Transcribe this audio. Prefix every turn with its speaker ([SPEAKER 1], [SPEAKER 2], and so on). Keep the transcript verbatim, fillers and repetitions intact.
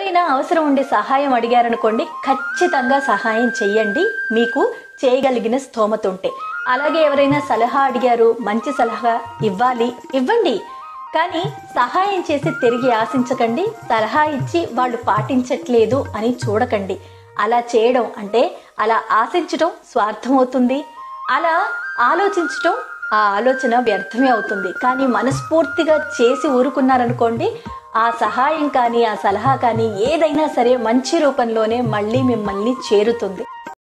[SPEAKER 1] ఎవరైనా అవసరం ఉండి సహాయం అడిగారనుకోండి, ఖచ్చితంగా సహాయం చెయ్యండి మీకు చేయగలిగిన స్తోమత ఉంటే. అలాగే ఎవరైనా సలహా అడిగారు, మంచి సలహా ఇవ్వాలి, ఇవ్వండి. కానీ సహాయం చేసి తిరిగి ఆశించకండి. సలహా ఇచ్చి వాళ్ళు పాటించట్లేదు అని చూడకండి. అలా చేయడం అంటే అలా ఆశించడం స్వార్థమవుతుంది. అలా ఆలోచించడం ఆ ఆలోచన వ్యర్థమే అవుతుంది. కానీ మనస్ఫూర్తిగా చేసి ఊరుకున్నారనుకోండి, ఆ సహాయం కానీ ఆ సలహా కానీ ఏదైనా సరే మంచి రూపంలోనే మళ్ళీ మిమ్మల్ని చేరుతుంది.